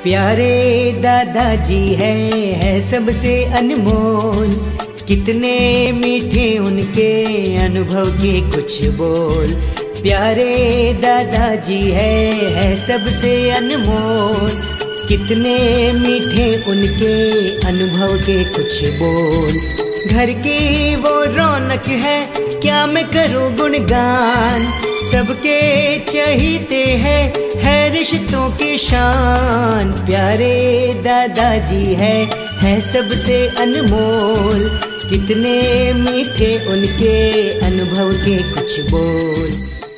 प्यारे दादाजी है सबसे अनमोल, कितने मीठे उनके अनुभव के कुछ बोल। प्यारे दादाजी है सबसे अनमोल, कितने मीठे उनके अनुभव के कुछ बोल। घर की वो रौनक है क्या मैं करूं गुणगान, सबके चहीते हैं है रिश्तों की शान। प्यारे दादाजी है सबसे अनमोल, कितने मीठे उनके अनुभव के कुछ बोल।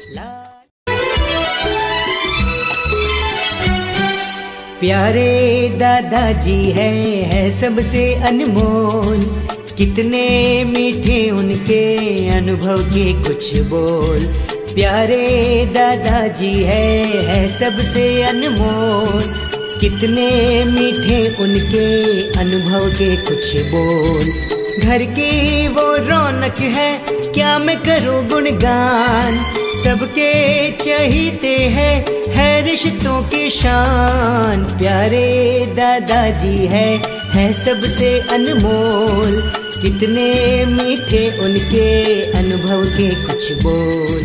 प्यारे दादाजी है सबसे अनमोल, कितने मीठे उनके अनुभव के कुछ बोल। प्यारे दादाजी है सबसे अनमोल, कितने मीठे उनके अनुभव के कुछ बोल। घर की वो रौनक है क्या मैं करूं गुणगान, सबके चहीते हैं है रिश्तों की शान। प्यारे दादाजी है सबसे अनमोल, कितने मीठे उनके अनुभव के कुछ बोल।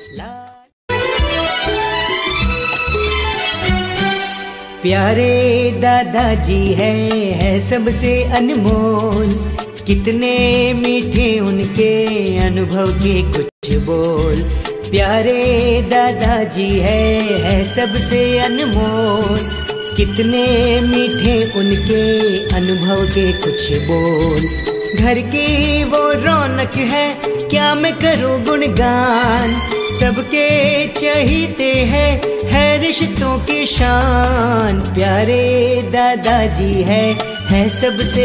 प्यारे दादाजी है सबसे अनमोल, कितने मीठे उनके अनुभव के कुछ बोल। प्यारे दादाजी है सबसे अनमोल, कितने मीठे उनके अनुभव के कुछ बोल। घर की वो रौनक है क्या मैं करूं गुणगान, सबके चहीते हैं है रिश्तों की शान। प्यारे दादाजी है सबसे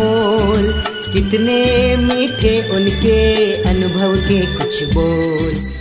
अनमोल, कितने मीठे उनके अनुभव के कुछ बोल।